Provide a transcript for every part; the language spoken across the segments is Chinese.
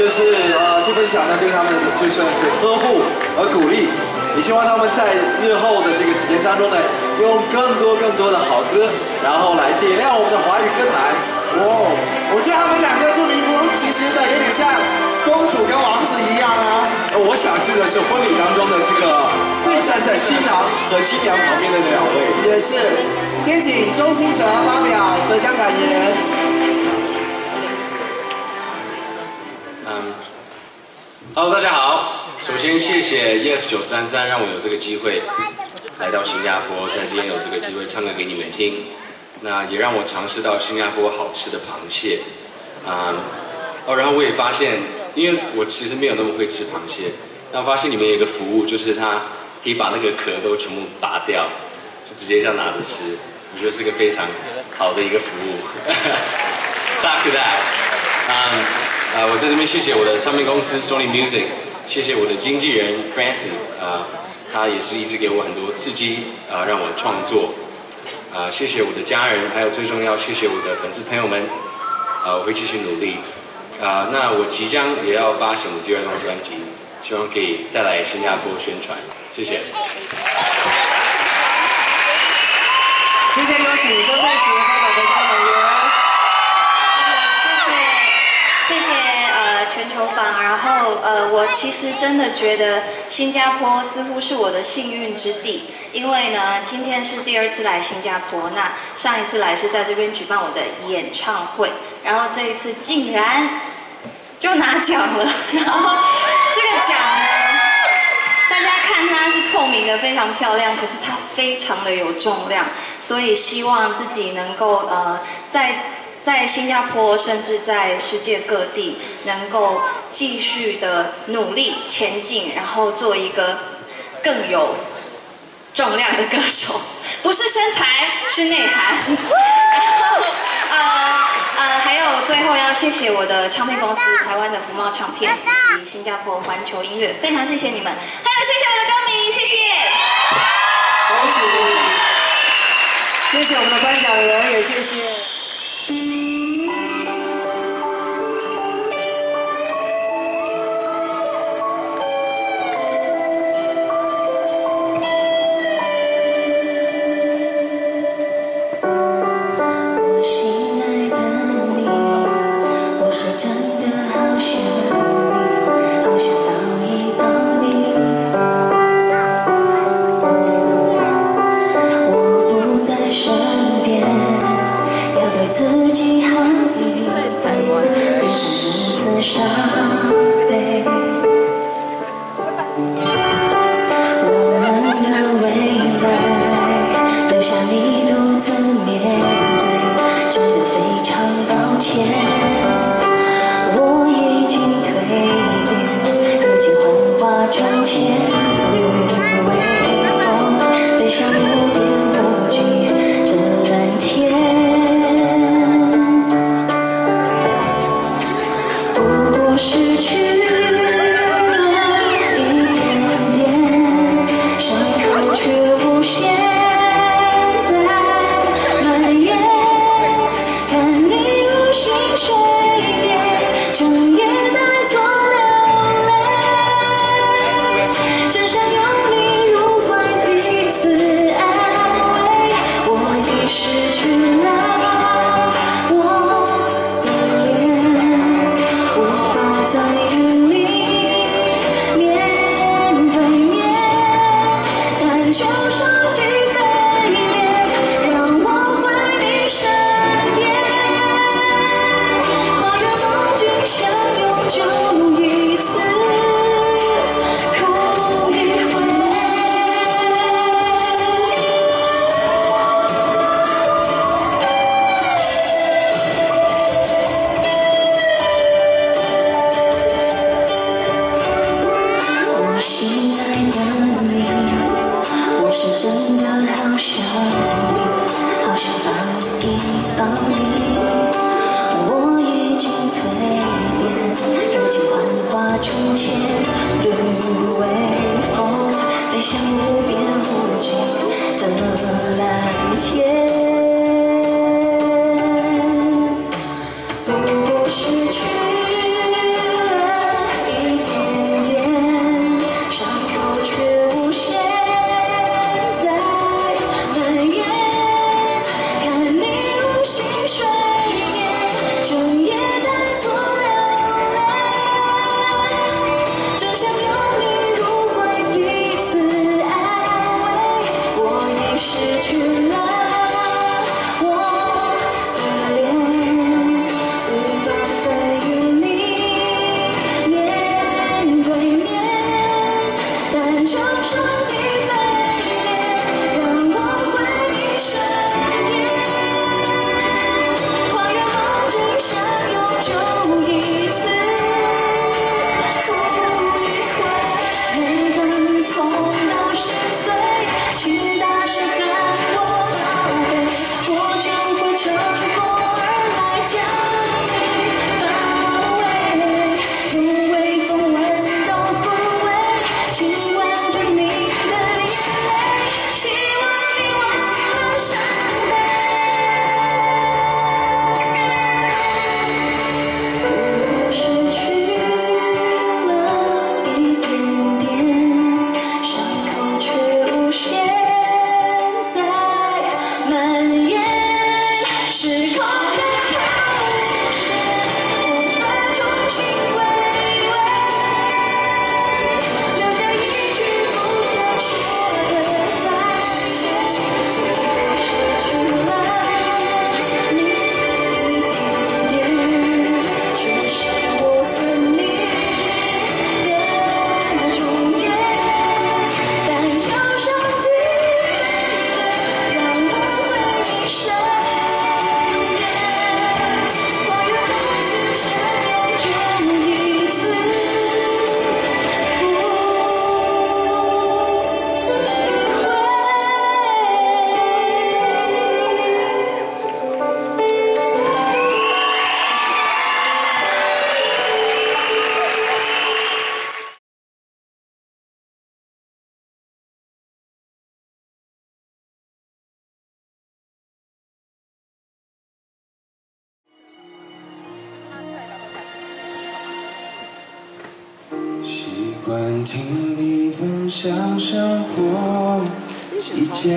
就是这份奖呢对他们就算是呵护和鼓励，也希望他们在日后的这个时间当中呢，用更多的好歌，然后来点亮我们的华语歌坛。 哦，我觉得他们两个祝福其实的有点像公主跟王子一样啊。 我想是的是婚礼当中的这个站在新郎和新娘旁边的那两位。 也是，先请周兴哲发表得奖感言。 Hello， 大家好。首先谢谢 Yes933让我有这个机会来到新加坡，在今天有这个机会唱歌给你们听。那也让我尝试到新加坡好吃的螃蟹。然后我也发现，因为我其实没有那么会吃螃蟹，但我发现你们有一个服务，就是它可以把那个壳都全部拔掉，就直接这样拿着吃。我觉得是个非常好的一个服务。Clap to that。我在这边谢谢我的唱片公司 Sony Music， 谢谢我的经纪人 Francis， 他也是一直给我很多刺激，让我创作。谢谢我的家人，还有最重要，谢谢我的粉丝朋友们。我会继续努力。那我即将也要发行我第2张专辑，希望可以再来新加坡宣传。谢谢。 之前有请曾沛慈发表得奖感言。 谢谢全球榜，然后我其实真的觉得新加坡似乎是我的幸运之地，因为呢今天是第2次来新加坡，那上一次来是在这边举办我的演唱会，然后这一次竟然就拿奖了，然后这个奖呢，大家看它是透明的，非常漂亮，可是它非常的有重量，所以希望自己能够在新加坡，甚至在世界各地，能够继续的努力前进，然后做一个更有重量的歌手，不是身材，是内涵。然后还有最后要谢谢我的唱片公司台湾的福茂唱片以及新加坡环球音乐，非常谢谢你们，还有谢谢我的歌迷，谢谢。 恭喜！谢谢我们的颁奖人，也谢谢。 惯听你分享生活细节，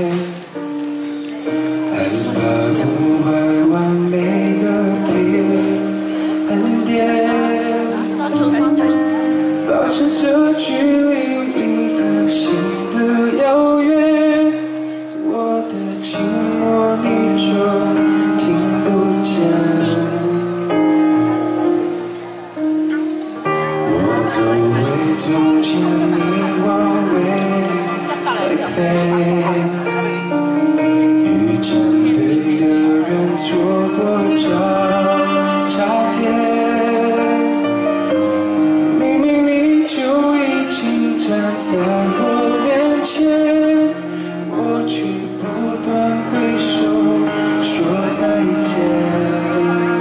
害怕破坏完美的痕点，保持着距离一个新的遥远，我的寂寞你就听不见。我走回从前，你往未来飞。遇见对的人，错过交叉点。明明你就已经站在我面前，我却不断挥手说再见。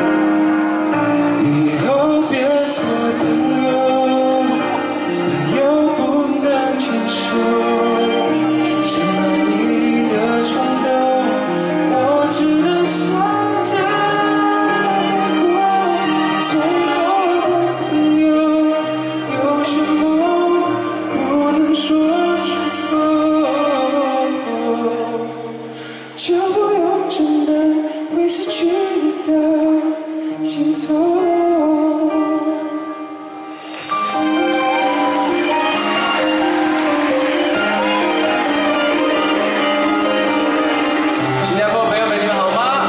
以后别做朋友，朋友不能牵手。想爱你的冲动，我只能笑着带过。最好的朋友，有些梦不能说出口，就不用真的会失去你的心痛。 新加坡朋友们，你们好吗？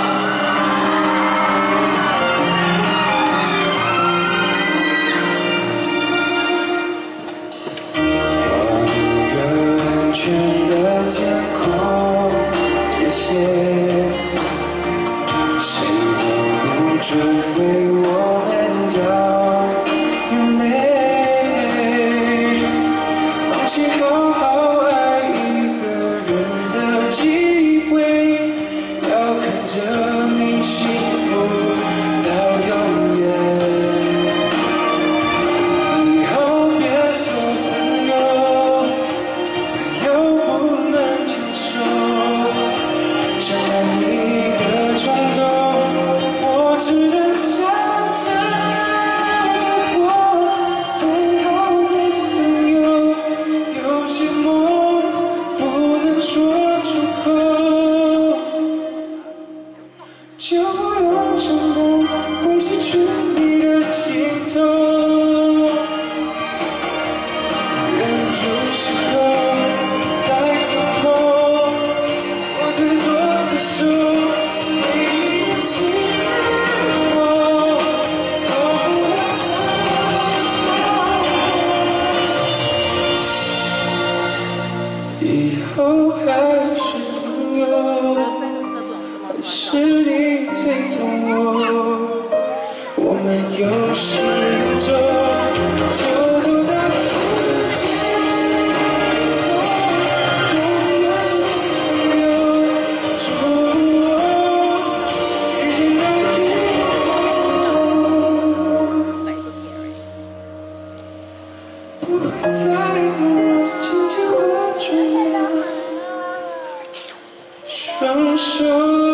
画一个安全的天空界限，谁都不准为我们掉眼泪。放弃好好爱一个人的机会，要看着你幸福到永远。以后别做朋友，朋友不能牵手。想爱你的冲动，我只能笑着带过。最好的朋友，有些梦不能说出口，就不用真的会失去你的心痛。忍住时候再冲破，我自作自受，每一个心我都不会以后还是朋友，还是你最懂我。我们有始有终，就走到世界尽头，永远没有祝我遇见的以后，不会再有人紧紧握住我双手。